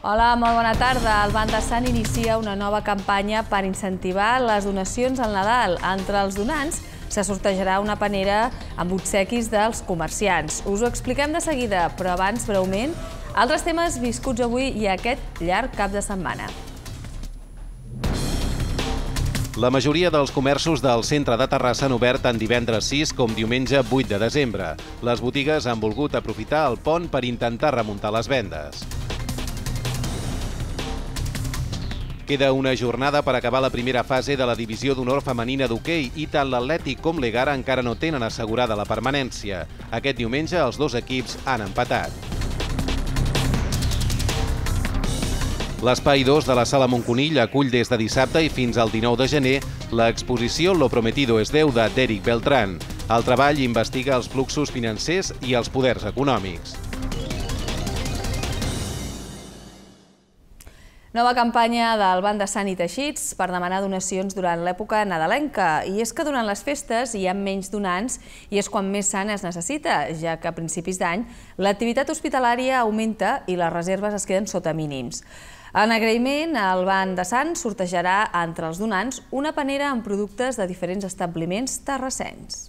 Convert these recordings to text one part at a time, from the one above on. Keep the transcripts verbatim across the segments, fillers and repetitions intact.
Hola, molt bona tarda. El Banc de Sant inicia una nova campanya per incentivar les donacions al Nadal. Entre els donants se sortejarà una panera amb obsequis dels comerciants. Us ho expliquem de seguida, però abans, breument, altres temes viscuts avui i aquest llarg cap de setmana. La majoria dels comerços del centre de Terrassa han obert tant divendres sis com diumenge vuit de desembre. Les botigues han volgut aprofitar el pont per intentar remuntar les vendes. Queda una jornada per acabar la primera fase de la divisió d'honor femenina d'hoquei i tant l'Atlètic com l'Egara encara no tenen assegurada la permanència. Aquest diumenge els dos equips han empatat. L'espai dos de la Sala Montconill acull des de dissabte i fins al dinou de gener l'exposició Lo prometido es deuda d'Eric Beltrán. El treball investiga els fluxos financers i els poders econòmics. Nova campanya del Banc de Sant i Teixits per demanar donacions durant l'època nadalenca. I és que durant les festes hi ha menys donants i és quan més sant es necessita, ja que a principis d'any l'activitat hospitalària augmenta i les reserves es queden sota mínims. En agraïment, el Banc de Sant sortejarà entre els donants una panera amb productes de diferents establiments terrassencs.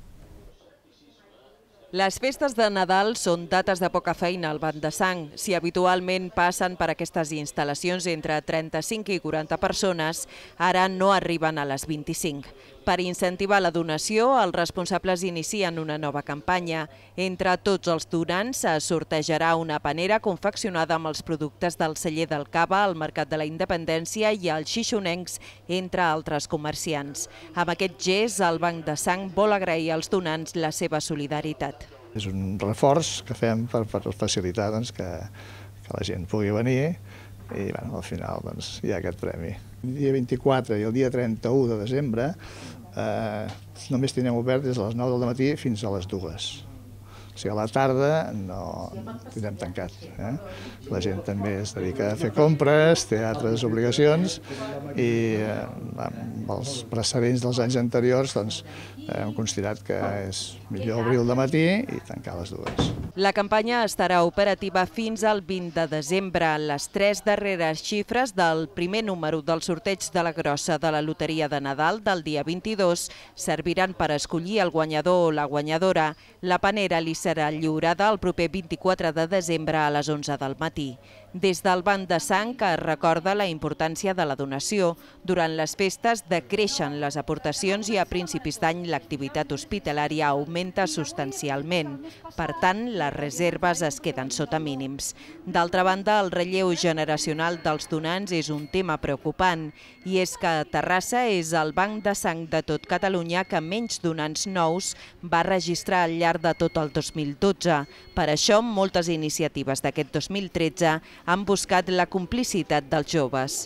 Les festes de Nadal són dates de poca feina al Banc de Sant. Si habitualment passen per aquestes instal·lacions entre trenta-cinc i quaranta persones, ara no arriben a les vint-i-cinc. Per incentivar la donació, els responsables inicien una nova campanya. Entre tots els donants es sortejarà una panera confeccionada amb els productes del celler del Cava, el Mercat de la Independència i els xixonencs, entre altres comerciants. Amb aquest gest, el Banc de Sant vol agrair als donants la seva solidaritat. És un reforç que fem per facilitar que la gent pugui venir i al final hi ha aquest premi. El dia vint-i-quatre i el dia trenta-u de desembre només tindrem obert des de les nou del matí fins a les dues. O sigui, a la tarda no tindrem tancat. La gent també es dedica a fer compres, té altres obligacions i amb els precedents dels anys anteriors hem considerat que és millor obrir al matí i tancar a les dues. La campanya estarà operativa fins al vint de desembre. Les tres darreres xifres del primer número del sorteig de la grossa de la loteria de Nadal del dia vint-i-dos serviran per escollir el guanyador o la guanyadora. La panera li serà lliurada el proper vint-i-quatre de desembre a les onze del matí. Des del Banc de Sant, que recorda la importància de la donació, durant les festes decreixen les aportacions i a principis d'any l'activitat hospitalària augmenta substancialment. Per tant, les reserves es queden sota mínims. D'altra banda, el relleu generacional dels donants és un tema preocupant i és que Terrassa és el Banc de Sang de tot Catalunya que menys donants nous va registrar al llarg de tot el dos mil dotze. Per això, moltes iniciatives d'aquest dos mil tretze han buscat la complicitat dels joves.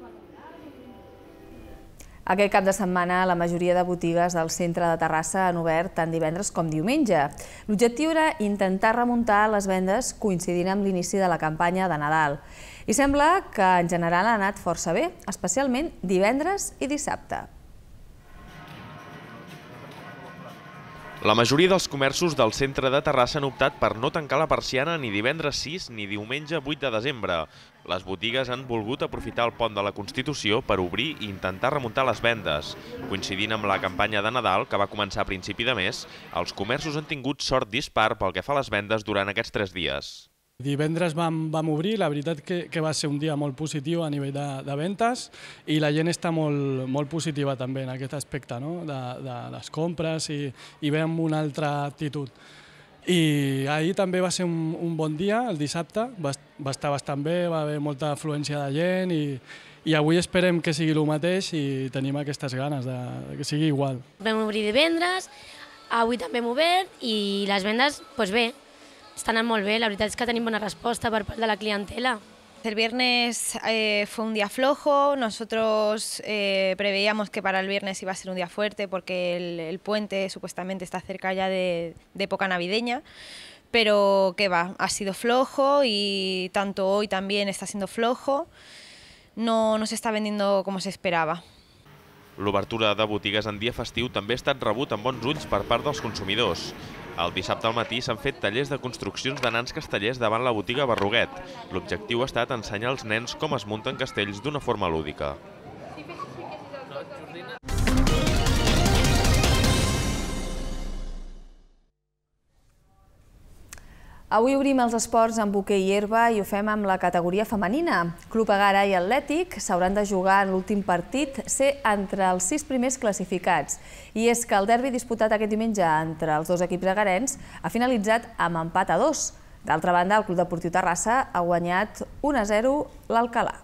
Aquest cap de setmana la majoria de botigues del centre de Terrassa han obert tant divendres com diumenge. L'objectiu era intentar remuntar les vendes coincidint amb l'inici de la campanya de Nadal. I sembla que en general ha anat força bé, especialment divendres i dissabte. La majoria dels comerços del centre de Terrassa han optat per no tancar la persiana ni divendres sis ni diumenge vuit de desembre. Les botigues han volgut aprofitar el pont de la Constitució per obrir i intentar remuntar les vendes. Coincidint amb la campanya de Nadal, que va començar a principi de mes, els comerços han tingut sort dispar pel que fa a les vendes durant aquests tres dies. Divendres vam, vam obrir, la veritat que, que va ser un dia molt positiu a nivell de, de ventes i la gent està molt, molt positiva també en aquest aspecte, no? de, de les compres i, i ve amb una altra actitud. I ahir també va ser un, un bon dia, el dissabte, va, va estar bastant bé, va haver molta afluència de gent i, i avui esperem que sigui el mateix i tenim aquestes ganes de, de que sigui igual. Vam obrir divendres, avui també hem obert i les vendes, doncs bé, están muy bien, la verdad es que tenim buena respuesta por parte de la clientela. El viernes eh, fue un día flojo, nosotros eh, preveíamos que para el viernes iba a ser un día fuerte porque el, el puente supuestamente está cerca ya de, de época navideña, pero que va, ha sido flojo y tanto hoy también está siendo flojo, no, no se está vendiendo como se esperaba. L'obertura de botigues en dia festiu també ha estat rebut amb bons ulls per part dels consumidors. El dissabte al matí s'han fet tallers de construccions de nans castellers davant la botiga Berruguet. L'objectiu ha estat ensenyar als nens com es munten castells d'una forma lúdica. Avui obrim els esports amb hoquei i herba i ho fem amb la categoria femenina. Club Egara i Atlètic s'hauran de jugar en l'últim partit ser entre els sis primers classificats. I és que el derbi disputat aquest diumenge entre els dos equips egarencs ha finalitzat amb empat a dos. D'altra banda, el Club Deportiu Terrassa ha guanyat un a zero l'Alcalà.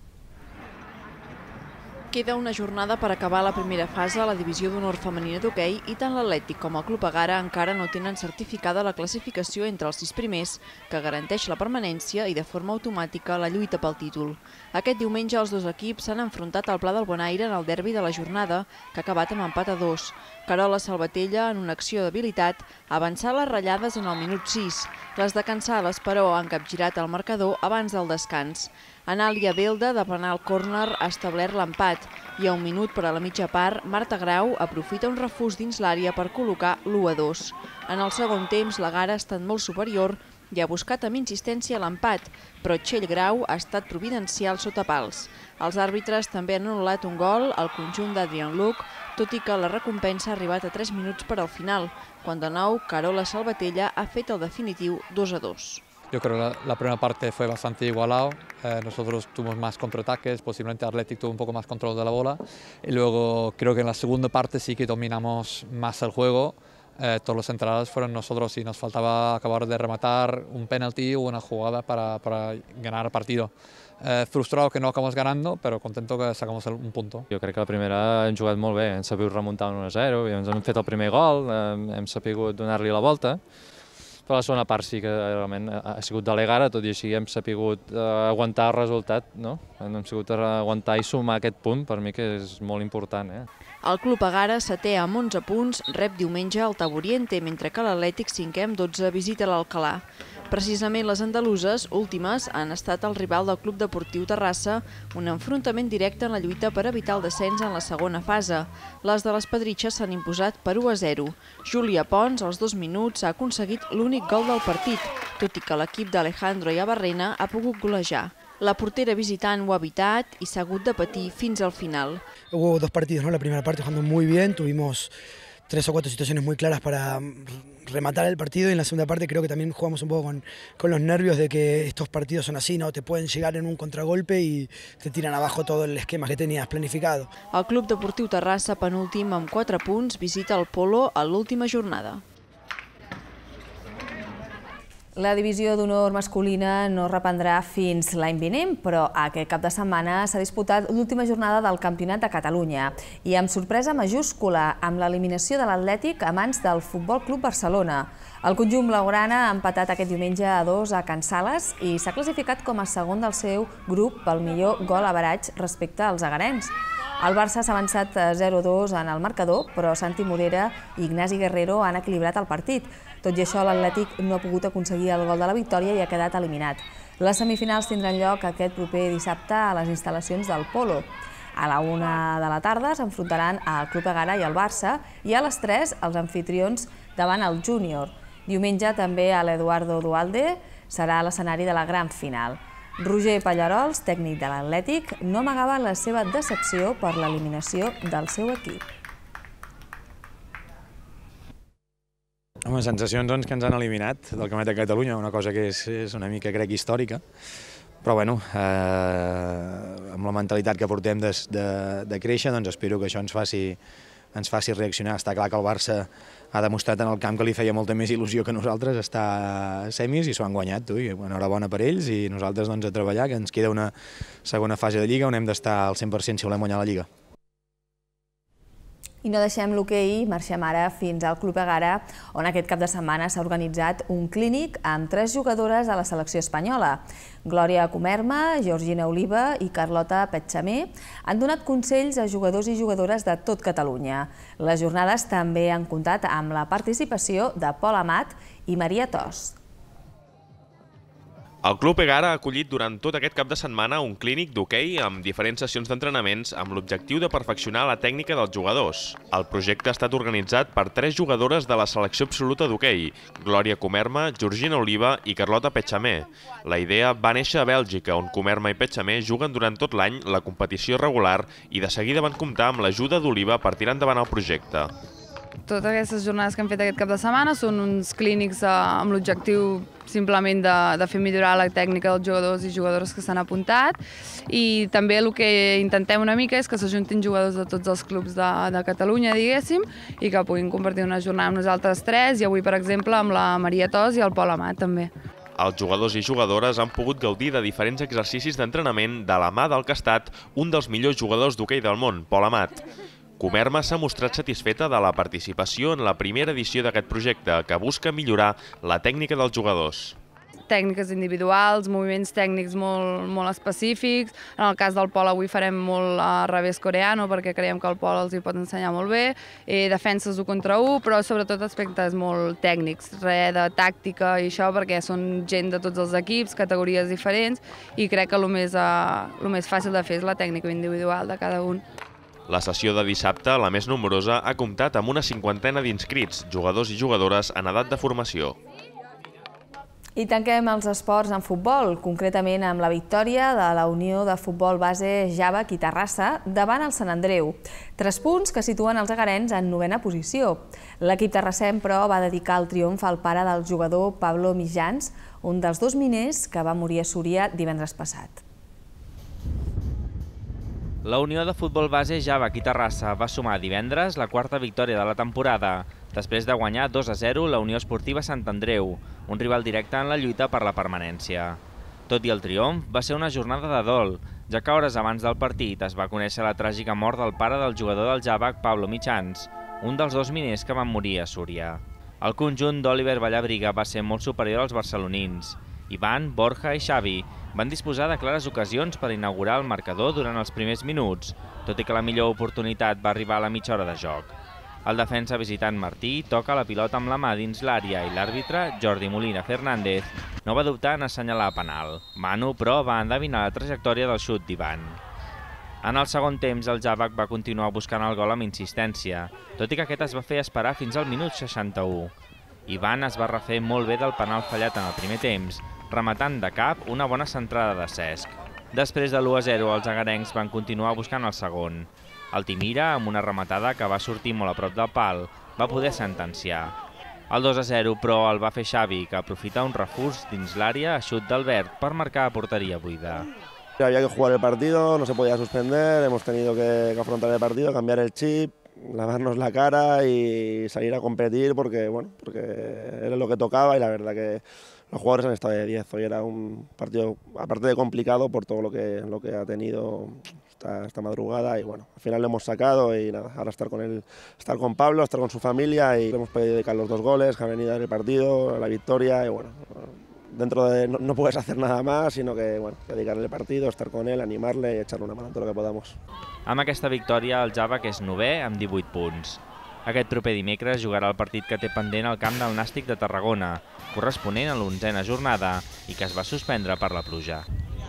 Queda una jornada per acabar la primera fase a la divisió d'honor femenina d'hoquei i tant l'Atlètic com el Club Egara encara no tenen certificada la classificació entre els sis primers, que garanteix la permanència i de forma automàtica la lluita pel títol. Aquest diumenge els dos equips s'han enfrontat al Pla del Bonaire en el derbi de la jornada, que ha acabat amb empat a dos. Carola Salvatella, en una acció d'habilitat, ha avançat les ratllades en el minut sis. Les de Cansales, però, han capgirat el marcador abans del descans. Anàlia Belda, de penal córner, ha establert l'empat i a un minut per a la mitja part, Marta Grau aprofita un refús dins l'àrea per col·locar l'u a dos. En el segon temps, l'Egara ha estat molt superior i ha buscat amb insistència l'empat, però Txell Grau ha estat providencial sota pals. Els àrbitres també han anul·lat un gol al conjunt d'Adrian Luc, tot i que la recompensa ha arribat a tres minuts per al final, quan de nou Carola Salvatella ha fet el definitiu dos a dos. Yo creo que la, la primera parte fue bastante igualado, eh, nosotros tuvimos más contraataques, posiblemente Athletic tuvo un poco más control de la bola y luego creo que en la segunda parte sí que dominamos más el juego, eh, todos los centrales fueron nosotros y nos faltaba acabar de rematar un penalti o una jugada para, para ganar el partido. Eh, frustrado que no acabamos ganando, però contento que sacamos un punto. Jo crec que la primera hem jugat molt bé, hem sabut remuntar un a zero, ens hem fet el primer gol, hem sabut donar-li la volta, però la segona part sí que realment ha sigut de l'Egara, tot i així hem sabut aguantar el resultat, no? Hem sabut aguantar i sumar aquest punt, per mi que és molt important. Eh? El Club Egara, setè amb onze punts, rep diumenge el Taboriente, mentre que l'Atlètic, cinquè amb dotze, visita l'Alcalà. Precisament les andaluses, últimes, han estat el rival del Club Deportiu Terrassa, un enfrontament directe en la lluita per evitar el descens en la segona fase. Les de les Pedritxes s'han imposat per u a zero. Júlia Pons, als dos minuts, ha aconseguit l'únic gol del partit, tot i que l'equip d'Alejandro i Abarrena ha pogut golejar. La portera visitant ho ha evitat i s'ha hagut de patir fins al final. Hubo dos partidos, ¿no? La primera parte jugando muy bien, tuvimos tres o cuatro situaciones muy claras para rematar el partido y en la segunda parte creo que también jugamos un poco con, con los nervios de que estos partidos son así, ¿no? Te pueden llegar en un contragolpe y te tiran abajo todo el esquema que tenías planificado. El Club Deportiu Terrassa, penúltim amb quatre punts, visita el Polo a l'última jornada. La divisió d'honor masculina no reprendrà fins l'any vinent, però aquest cap de setmana s'ha disputat l'última jornada del Campionat de Catalunya i amb sorpresa majúscula, amb l'eliminació de l'Atlètic a mans del Futbol Club Barcelona. El conjunt blaugrana ha empatat aquest diumenge a dos a Can Sales i s'ha classificat com a segon del seu grup pel millor gol average respecte als egarencs. El Barça s'ha avançat zero a dos en el marcador, però Santi Morera i Ignasi Guerrero han equilibrat el partit. Tot i això, l'Atlètic no ha pogut aconseguir el gol de la victòria i ha quedat eliminat. Les semifinals tindran lloc aquest proper dissabte a les instal·lacions del Polo. A la una de la tarda s'enfrontaran al Club Egara i el Barça i a les tres els anfitrions davant el Júnior. Diumenge també a l'Eduardo Dualde serà l'escenari de la gran final. Roger Pallarols, tècnic de l'Atlètic, no amagava la seva decepció per l'eliminació del seu equip. Home, sensacions doncs, que ens han eliminat del Campionat de Catalunya, una cosa que és, és una mica, crec, històrica, però bueno, eh, amb la mentalitat que portem de, de, de créixer, doncs espero que això ens faci, ens faci reaccionar. Està clar que el Barça ha demostrat en el camp que li feia molta més il·lusió que nosaltres estar a semis i s'ho han guanyat, tu, i enhorabona per ells, i nosaltres doncs, a treballar, que ens queda una segona fase de Lliga on hem d'estar al cent per cent si volem guanyar la Lliga. I no deixem l'hoquei, marxem ara fins al Club Egara, on aquest cap de setmana s'ha organitzat un clínic amb tres jugadores de la selecció espanyola. Glòria Comerma, Georgina Oliva i Carlota Petxamer han donat consells a jugadors i jugadores de tot Catalunya. Les jornades també han comptat amb la participació de Pol Amat i Maria Tos. El Club Egara ha acollit durant tot aquest cap de setmana un clínic d'hoquei amb diferents sessions d'entrenaments amb l'objectiu de perfeccionar la tècnica dels jugadors. El projecte ha estat organitzat per tres jugadores de la selecció absoluta d'hoquei, Glòria Comerma, Georgina Oliva i Carlota Petxamer. La idea va néixer a Bèlgica, on Comerma i Petxamer juguen durant tot l'any la competició regular i de seguida van comptar amb l'ajuda d'Oliva per tirar endavant el projecte. Totes aquestes jornades que hem fet aquest cap de setmana són uns clínics amb l'objectiu simplement de, de fer millorar la tècnica dels jugadors i jugadores que s'han apuntat, i també el que intentem una mica és que s'ajuntin jugadors de tots els clubs de, de Catalunya, diguéssim, i que puguin compartir una jornada amb nosaltres tres, i avui, per exemple, amb la Maria Tos i el Pol Amat, també. Els jugadors i jugadores han pogut gaudir de diferents exercicis d'entrenament de la mà del que ha estat un dels millors jugadors d'hoquei del món, Pol Amat. Comerma s'ha mostrat satisfeta de la participació en la primera edició d'aquest projecte, que busca millorar la tècnica dels jugadors. Tècniques individuals, moviments tècnics molt, molt específics. En el cas del Pol avui farem molt a revés coreano perquè creiem que el Pol els hi pot ensenyar molt bé. Eh, defenses un contra un, però sobretot aspectes molt tècnics, res de tàctica i això, perquè són gent de tots els equips, categories diferents, i crec que el més, eh, el més fàcil de fer és la tècnica individual de cada un. La sessió de dissabte, la més nombrosa, ha comptat amb una cinquantena d'inscrits, jugadors i jugadores en edat de formació. I tanquem els esports en futbol, concretament amb la victòria de la Unió de Futbol Base Jàvec i Terrassa davant el Sant Andreu. Tres punts que situen els egarens en novena posició. L'equip terrassem, però, va dedicar el triomf al pare del jugador Pablo Mijans, un dels dos miners que va morir a Súria divendres passat. La Unió de Futbol Base Jàvec i Terrassa va sumar divendres la quarta victòria de la temporada, després de guanyar dos a zero la Unió Esportiva Sant Andreu, un rival directe en la lluita per la permanència. Tot i el triomf, va ser una jornada de dol, ja que hores abans del partit es va conèixer la tràgica mort del pare del jugador del Jàvec, Pablo Mijans, un dels dos miners que van morir a Súria. El conjunt d'Oliver Vallabriga va ser molt superior als barcelonins. Ivan, Borja i Xavi van disposar de clares ocasions per inaugurar el marcador durant els primers minuts, tot i que la millor oportunitat va arribar a la mitja hora de joc. El defensa visitant Martí toca la pilota amb la mà dins l'àrea i l'àrbitre, Jordi Molina Fernández, no va dubtar en assenyalar penal. Manu, però, va endevinar la trajectòria del xut d'Ivan. En el segon temps, el Jàvec va continuar buscant el gol amb insistència, tot i que aquest es va fer esperar fins al minut seixanta-u. Ivan es va refer molt bé del penal fallat en el primer temps, rematant de cap una bona centrada de Cesc. Després de l'u a zero, els agarencs van continuar buscant el segon. El Timira, amb una rematada que va sortir molt a prop del pal, va poder sentenciar. El dos a zero, però, el va fer Xavi, que aprofita un refús dins l'àrea a xut d'Albert per marcar a porteria buida. Había que jugar el partido, no se podía suspender, hemos tenido que afrontar el partido, cambiar el chip, lavarnos la cara y salir a competir porque, bueno, porque era lo que tocaba y la verdad que los jugadores han estado de diez. Hoy era un partido, aparte de complicado, por todo lo que, lo que ha tenido esta, esta madrugada y bueno, al final lo hemos sacado y nada, ahora estar con él, estar con Pablo, estar con su familia y hemos podido dedicar los dos goles que han venido en el partido, la victoria y bueno, dentro de no, no puedes hacer nada más, sino que bueno, dedicarle el partido, estar con él, animarle y echarle una mano en tot el que podamos. Amb aquesta victòria, el Jàvec és novè amb divuit punts. Aquest proper dimecres jugarà el partit que té pendent al camp del Nàstic de Tarragona, corresponent a l'onzena jornada i que es va suspendre per la pluja.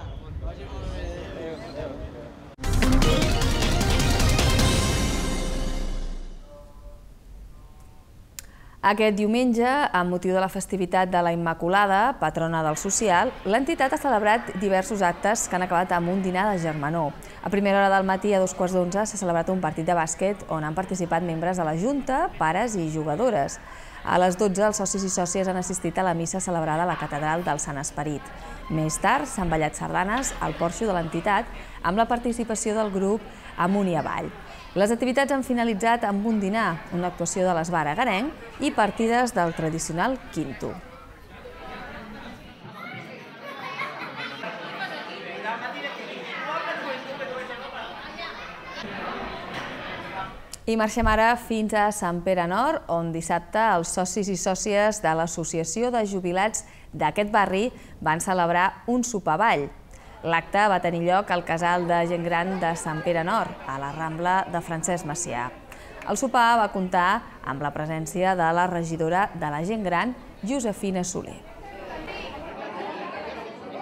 Aquest diumenge, amb motiu de la festivitat de la Immaculada, patrona del social, l'entitat ha celebrat diversos actes que han acabat amb un dinar de germanor. A primera hora del matí, a dos quarts d'onze, s'ha celebrat un partit de bàsquet on han participat membres de la Junta, pares i jugadores. A les dotze, els socis i sòcies han assistit a la missa celebrada a la Catedral del Sant Esperit. Més tard, s'han ballat sardanes al porxo de l'entitat amb la participació del grup Amunt i Avall. Les activitats han finalitzat amb un dinar, una actuació de l'Esbar agarenc i partides del tradicional quinto. I marxem ara fins a Sant Pere Nord, on dissabte els socis i sòcies de l'Associació de Jubilats d'aquest barri van celebrar un sopar-ball. L'acte va tenir lloc al casal de gent gran de Sant Pere Nord, a la Rambla de Francesc Macià. El sopar va comptar amb la presència de la regidora de la gent gran, Josefina Soler.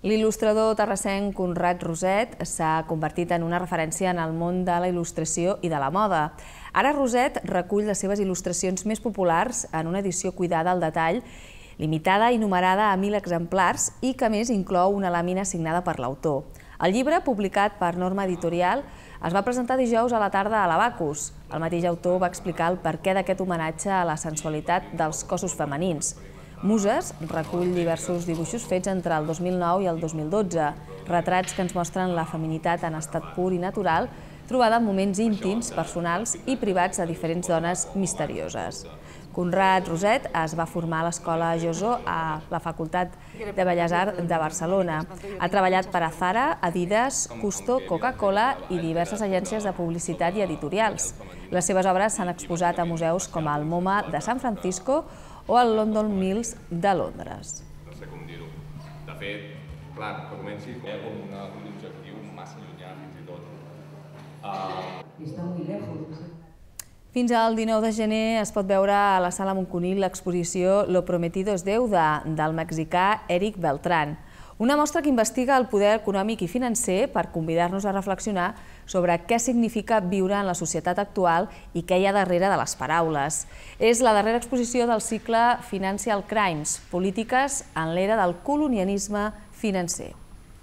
L'il·lustrador terrassenc Conrad Roset s'ha convertit en una referència en el món de la il·lustració i de la moda. Ara Roset recull les seves il·lustracions més populars en una edició cuidada al detall, limitada i numerada a mil exemplars i que a més inclou una làmina signada per l'autor. El llibre, publicat per Norma Editorial, es va presentar dijous a la tarda a l'Abacus. El mateix autor va explicar el perquè d'aquest homenatge a la sensualitat dels cossos femenins. Muses recull diversos dibuixos fets entre el dos mil nou i el dos mil dotze, retrats que ens mostren la feminitat en estat pur i natural, trobada en moments íntims, personals i privats de diferents dones misterioses. Conrad Roset es va formar a l'Escola Josó a la Facultat de Belles Arts de Barcelona. Ha treballat per a Zara, Adidas, Custo, Coca-Cola i diverses agències de publicitat i editorials. Les seves obres s'han exposat a museus com el MoMA de San Francisco o el London Mills de Londres. No sé com dir-ho. De fet, clar, que comenci com un objectiu massa llunyà, fins i tot. Està molt lejos. Fins al dinou de gener es pot veure a la Sala Montconill l'exposició Lo prometido es deuda, del mexicà Eric Beltrán. Una mostra que investiga el poder econòmic i financer per convidar-nos a reflexionar sobre què significa viure en la societat actual i què hi ha darrere de les paraules. És la darrera exposició del cicle Financial Crimes, polítiques en l'era del colonialisme financer.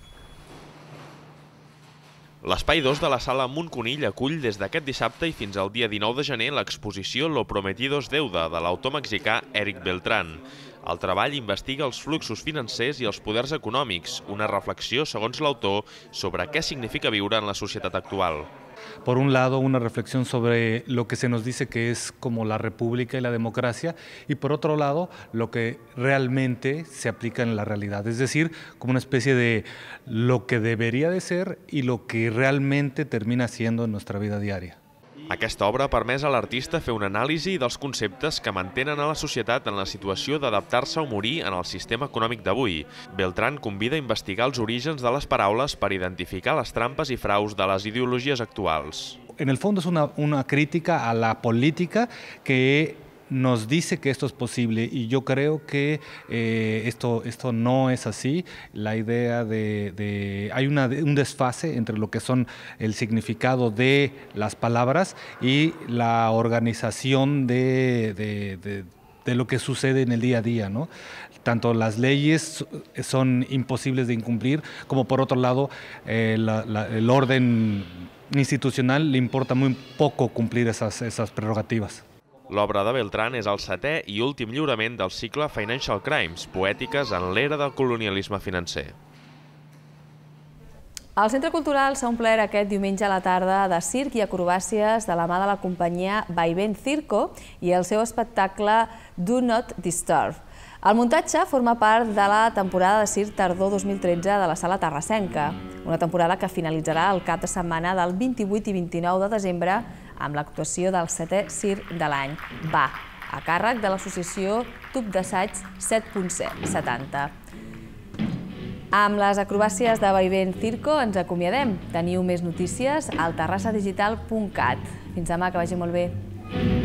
L'espai dos de la Sala Montconill acull des d'aquest dissabte i fins al dia dinou de gener l'exposició Lo prometido es deuda, de l'autor mexicà Eric Beltrán. El treball investiga els fluxos financers i els poders econòmics, una reflexió, segons l'autor, sobre què significa viure en la societat actual. Por un lado, una reflexión sobre lo que se nos dice que es como la república y la democracia, y por otro lado, lo que realmente se aplica en la realidad, es decir, como una especie de lo que debería de ser y lo que realmente termina siendo en nuestra vida diaria. Aquesta obra ha permès a l'artista fer una anàlisi dels conceptes que mantenen a la societat en la situació d'adaptar-se o morir en el sistema econòmic d'avui. Beltrán convida a investigar els orígens de les paraules per identificar les trampes i fraus de les ideologies actuals. En el fondo es una, una crítica a la política que nos dice que esto es posible y yo creo que eh, esto, esto no es así. La idea de, de hay una, un desfase entre lo que son el significado de las palabras y la organización de, de, de, de lo que sucede en el día a día, ¿no? Tanto las leyes son imposibles de incumplir, como por otro lado eh, la, la, el orden institucional le importa muy poco cumplir esas, esas prerrogativas. L'obra de Beltrán és el setè i últim lliurament del cicle Financial Crimes, poètiques en l'era del colonialisme financer. El Centre Cultural s'ha omplert aquest diumenge a la tarda de circ i acrobàcies de la mà de la companyia Vaivén Circo i el seu espectacle Do Not Disturb. El muntatge forma part de la temporada de circ tardor dos mil tretze de la Sala Terrassenca, una temporada que finalitzarà el cap de setmana del vint-i-vuit i vint-i-nou de desembre amb l'actuació del setè circ de l'any, Va, a càrrec de l'associació Tub d'Assaig set punt setanta. Amb les acrobàcies de Vaivén Circo ens acomiadem. Teniu més notícies al terrassadigital punt cat. Fins demà, que vagi molt bé.